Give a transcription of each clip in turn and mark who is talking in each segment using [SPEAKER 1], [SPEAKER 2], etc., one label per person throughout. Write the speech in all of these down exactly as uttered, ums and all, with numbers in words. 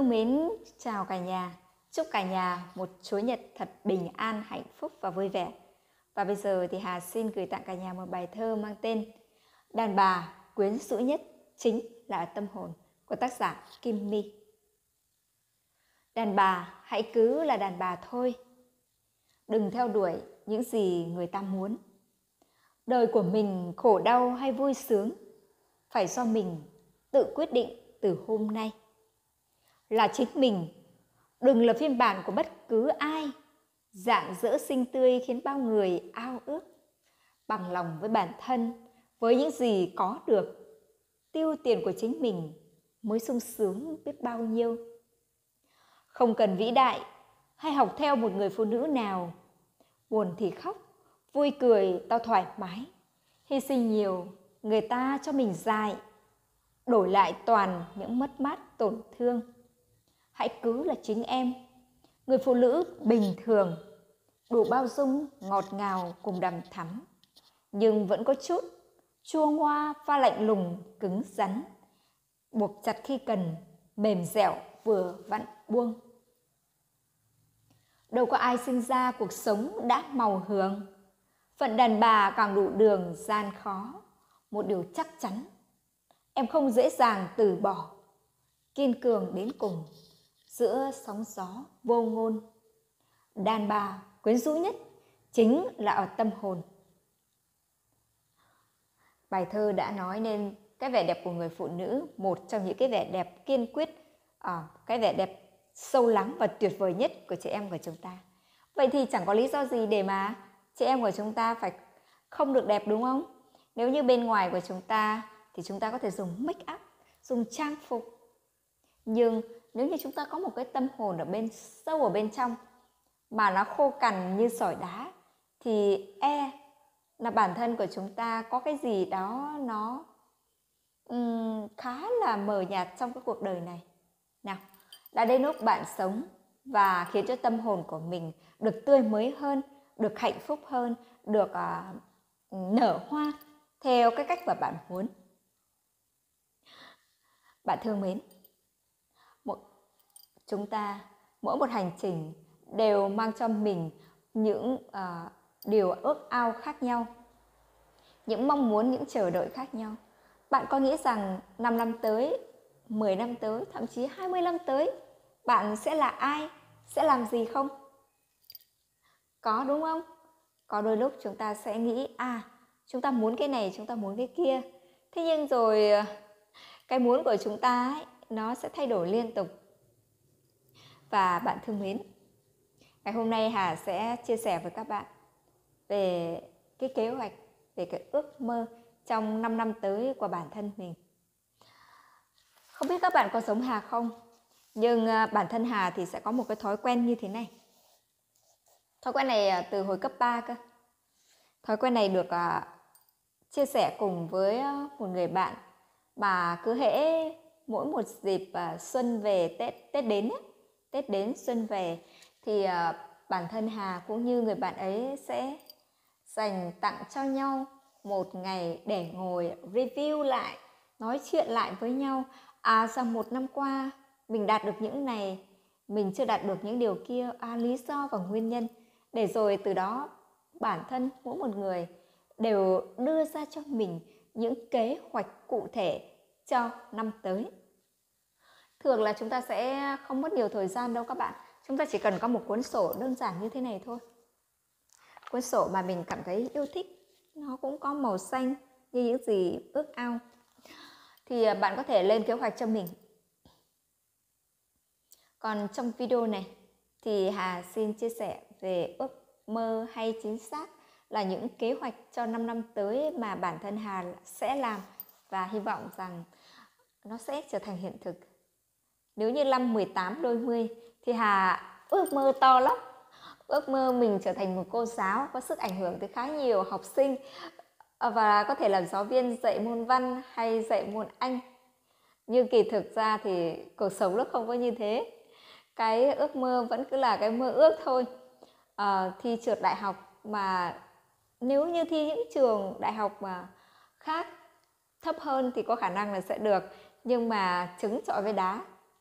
[SPEAKER 1] Thương mến, chào cả nhà. Chúc cả nhà một Chúa Nhật thật bình an, hạnh phúc và vui vẻ. Và bây giờ thì Hà xin gửi tặng cả nhà một bài thơ mang tên Đàn bà quyến rũ nhất chính là tâm hồn của tác giả Kim My. Đàn bà hãy cứ là đàn bà thôi. Đừng theo đuổi những gì người ta muốn. Đời của mình khổ đau hay vui sướng phải do mình tự quyết định từ hôm nay. Là chính mình, đừng là phiên bản của bất cứ ai, rạng rỡ xinh tươi khiến bao người ao ước. Bằng lòng với bản thân, với những gì có được, tiêu tiền của chính mình mới sung sướng biết bao nhiêu. Không cần vĩ đại hay học theo một người phụ nữ nào, buồn thì khóc, vui cười tao thoải mái. Hy sinh nhiều, người ta cho mình dại, đổi lại toàn những mất mát tổn thương. Hãy cứ là chính em, người phụ nữ bình thường, đủ bao dung, ngọt ngào cùng đằm thắm, nhưng vẫn có chút chua ngoa pha lạnh lùng cứng rắn, buộc chặt khi cần, mềm dẻo vừa vặn buông. Đâu có ai sinh ra cuộc sống đã màu hường, phận đàn bà càng đủ đường gian khó. Một điều chắc chắn, em không dễ dàng từ bỏ, kiên cường đến cùng giữa sóng gió vô ngôn. Đàn bà quyến rũ nhất chính là ở tâm hồn. Bài thơ đã nói nên cái vẻ đẹp của người phụ nữ, một trong những cái vẻ đẹp kiên quyết, à, cái vẻ đẹp sâu lắng và tuyệt vời nhất của chị em của chúng ta. Vậy thì chẳng có lý do gì để mà chị em của chúng ta phải không được đẹp, đúng không? Nếu như bên ngoài của chúng ta thì chúng ta có thể dùng make up, dùng trang phục. Nhưng nếu như chúng ta có một cái tâm hồn ở bên sâu ở bên trong mà nó khô cằn như sỏi đá, thì e là bản thân của chúng ta có cái gì đó nó um, khá là mờ nhạt trong cái cuộc đời này. Nào, đã đến lúc bạn sống và khiến cho tâm hồn của mình được tươi mới hơn, được hạnh phúc hơn, được uh, nở hoa theo cái cách mà bạn muốn. Bạn thương mến, một, chúng ta mỗi một hành trình đều mang cho mình những uh, điều ước ao khác nhau, những mong muốn, những chờ đợi khác nhau. Bạn có nghĩ rằng năm năm tới, mười năm tới, thậm chí hai mươi năm tới, bạn sẽ là ai, sẽ làm gì không? Có, đúng không? Có đôi lúc chúng ta sẽ nghĩ, à, chúng ta muốn cái này, chúng ta muốn cái kia. Thế nhưng rồi cái muốn của chúng ta ấy, nó sẽ thay đổi liên tục. Và bạn thương mến, ngày hôm nay Hà sẽ chia sẻ với các bạn về cái kế hoạch, về cái ước mơ trong năm năm tới của bản thân mình. Không biết các bạn có giống Hà không? Nhưng bản thân Hà thì sẽ có một cái thói quen như thế này. Thói quen này từ hồi cấp ba cơ. Thói quen này được uh, chia sẻ cùng với một người bạn mà cứ hễ mỗi một dịp uh, xuân về, Tết Tết đến ấy, Tết đến xuân về thì uh, bản thân Hà cũng như người bạn ấy sẽ dành tặng cho nhau một ngày để ngồi review lại, nói chuyện lại với nhau. À, trong một năm qua mình đạt được những này, mình chưa đạt được những điều kia, à, lý do và nguyên nhân. Để rồi từ đó bản thân mỗi một người đều đưa ra cho mình những kế hoạch cụ thể cho năm tới. Thường là chúng ta sẽ không mất nhiều thời gian đâu các bạn. Chúng ta chỉ cần có một cuốn sổ đơn giản như thế này thôi. Cuốn sổ mà mình cảm thấy yêu thích, nó cũng có màu xanh như những gì ước ao. Thì bạn có thể lên kế hoạch cho mình. Còn trong video này thì Hà xin chia sẻ về ước mơ hay chính xác là những kế hoạch cho năm năm tới mà bản thân Hà sẽ làm và hy vọng rằng nó sẽ trở thành hiện thực. Nếu như năm mười tám đôi mươi thì Hà ước mơ to lắm. Ước mơ mình trở thành một cô giáo có sức ảnh hưởng tới khá nhiều học sinh và có thể làm giáo viên dạy môn văn hay dạy môn Anh. Nhưng kỳ thực ra thì cuộc sống nó không có như thế. Cái ước mơ vẫn cứ là cái mơ ước thôi. À, thi trượt đại học mà nếu như thi những trường đại học mà khác thấp hơn thì có khả năng là sẽ được. Nhưng mà trứng chọi với đá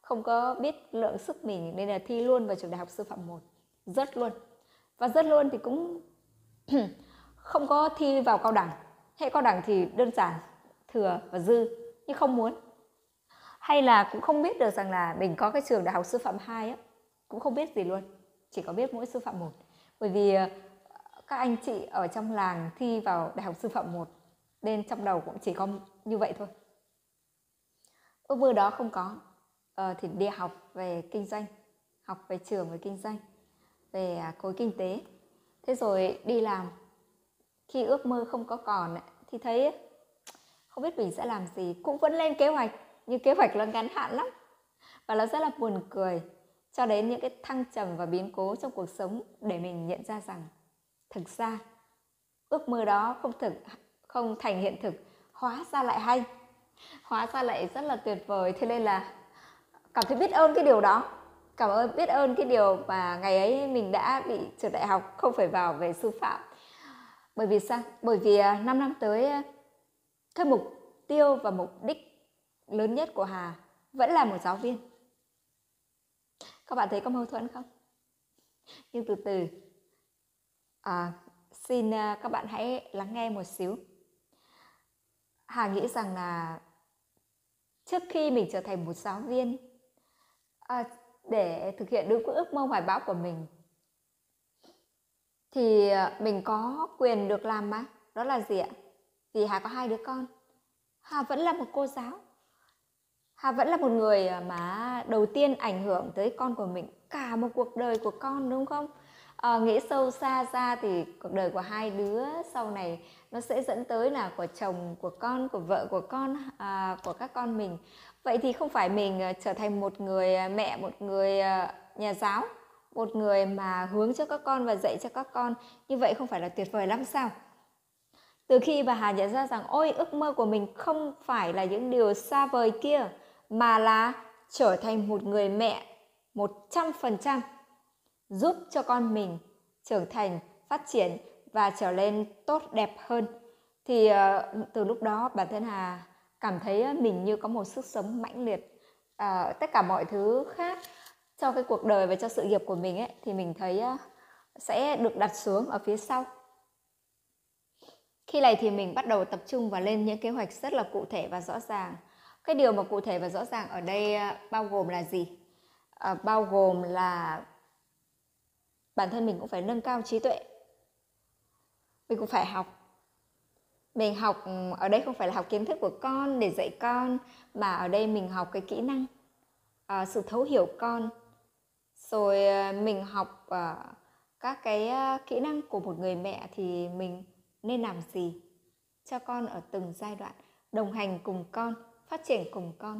[SPEAKER 1] không có biết lượng sức mình nên là thi luôn vào trường đại học sư phạm một, rớt luôn. Và rớt luôn thì cũng không có thi vào cao đẳng. Hệ cao đẳng thì đơn giản, thừa và dư, nhưng không muốn. Hay là cũng không biết được rằng là mình có cái trường đại học sư phạm hai á, cũng không biết gì luôn, chỉ có biết mỗi sư phạm một. Bởi vì các anh chị ở trong làng thi vào đại học sư phạm một, nên trong đầu cũng chỉ có như vậy thôi. Ước mơ đó không có. Ờ, thì đi học về kinh doanh, học về trường về kinh doanh, về khối kinh tế. Thế rồi đi làm, khi ước mơ không có còn thì thấy không biết mình sẽ làm gì, cũng vẫn lên kế hoạch, nhưng kế hoạch nó ngắn hạn lắm. Và nó rất là buồn cười, cho đến những cái thăng trầm và biến cố trong cuộc sống để mình nhận ra rằng thực ra ước mơ đó không thực không thành hiện thực, hóa ra lại hay, hóa ra lại rất là tuyệt vời. Thế nên là cảm thấy biết ơn cái điều đó, cảm ơn biết ơn cái điều mà ngày ấy mình đã bị trượt đại học, không phải vào về sư phạm. Bởi vì sao? Bởi vì năm năm tới, cái mục tiêu và mục đích lớn nhất của Hà vẫn là một giáo viên. Các bạn thấy có mâu thuẫn không? Nhưng từ từ, à, xin các bạn hãy lắng nghe một xíu. Hà nghĩ rằng là trước khi mình trở thành một giáo viên, à, để thực hiện đúng ước mơ hoài bão của mình, thì mình có quyền được làm mà. Đó là gì ạ? Vì Hà có hai đứa con. Hà vẫn là một cô giáo. Hà vẫn là một người mà đầu tiên ảnh hưởng tới con của mình, cả một cuộc đời của con, đúng không? À, nghĩ sâu xa ra thì cuộc đời của hai đứa sau này nó sẽ dẫn tới là của chồng, của con, của vợ, của con, à, của các con mình. Vậy thì không phải mình trở thành một người mẹ, một người nhà giáo, một người mà hướng cho các con và dạy cho các con, như vậy không phải là tuyệt vời lắm sao? Từ khi bà Hà nhận ra rằng ôi, ước mơ của mình không phải là những điều xa vời kia, mà là trở thành một người mẹ một trăm phần trăm, giúp cho con mình trưởng thành, phát triển và trở nên tốt đẹp hơn. Thì uh, từ lúc đó bản thân Hà cảm thấy mình như có một sức sống mãnh liệt. Uh, tất cả mọi thứ khác cho cái cuộc đời và cho sự nghiệp của mình ấy, thì mình thấy uh, sẽ được đặt xuống ở phía sau. Khi này thì mình bắt đầu tập trung vào lên những kế hoạch rất là cụ thể và rõ ràng. Cái điều mà cụ thể và rõ ràng ở đây bao gồm là gì? À, bao gồm là bản thân mình cũng phải nâng cao trí tuệ. Mình cũng phải học. Mình học ở đây không phải là học kiến thức của con để dạy con, mà ở đây mình học cái kỹ năng, à, sự thấu hiểu con. Rồi mình học à, các cái kỹ năng của một người mẹ thì mình nên làm gì cho con ở từng giai đoạn, đồng hành cùng con, phát triển cùng con.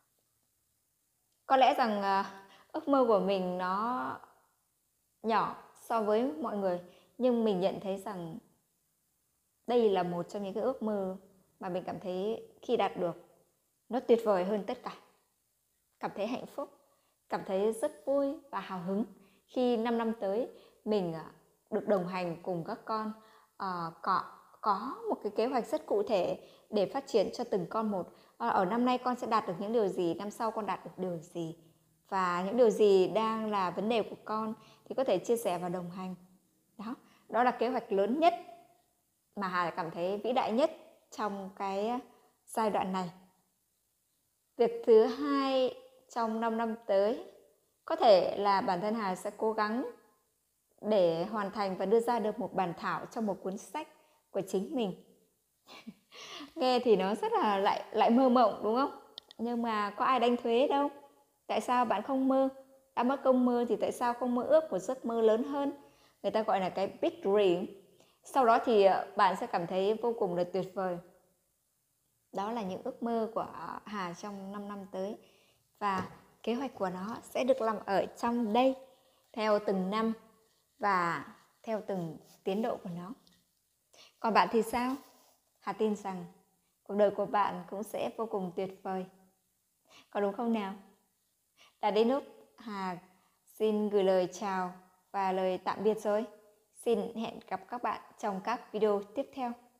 [SPEAKER 1] Có lẽ rằng uh, ước mơ của mình nó nhỏ so với mọi người, nhưng mình nhận thấy rằng đây là một trong những cái ước mơ mà mình cảm thấy khi đạt được nó tuyệt vời hơn tất cả. Cảm thấy hạnh phúc, cảm thấy rất vui và hào hứng khi năm năm tới mình uh, được đồng hành cùng các con, uh, có, có một cái kế hoạch rất cụ thể để phát triển cho từng con một. Ở năm nay con sẽ đạt được những điều gì, năm sau con đạt được điều gì, và những điều gì đang là vấn đề của con thì có thể chia sẻ và đồng hành. Đó, đó là kế hoạch lớn nhất mà Hà cảm thấy vĩ đại nhất trong cái giai đoạn này. Việc thứ hai trong năm năm tới có thể là bản thân Hà sẽ cố gắng để hoàn thành và đưa ra được một bản thảo cho một cuốn sách của chính mình. Nghe thì nó rất là lại lại mơ mộng, đúng không? Nhưng mà có ai đánh thuế đâu. Tại sao bạn không mơ? Đã mất công mơ thì tại sao không mơ ước một giấc mơ lớn hơn? Người ta gọi là cái big dream. Sau đó thì bạn sẽ cảm thấy vô cùng là tuyệt vời. Đó là những ước mơ của Hà trong năm năm tới. Và kế hoạch của nó sẽ được làm ở trong đây, theo từng năm và theo từng tiến độ của nó. Còn bạn thì sao? Hà tin rằng cuộc đời của bạn cũng sẽ vô cùng tuyệt vời. Có đúng không nào? Đã đến lúc Hà xin gửi lời chào và lời tạm biệt rồi. Xin hẹn gặp các bạn trong các video tiếp theo.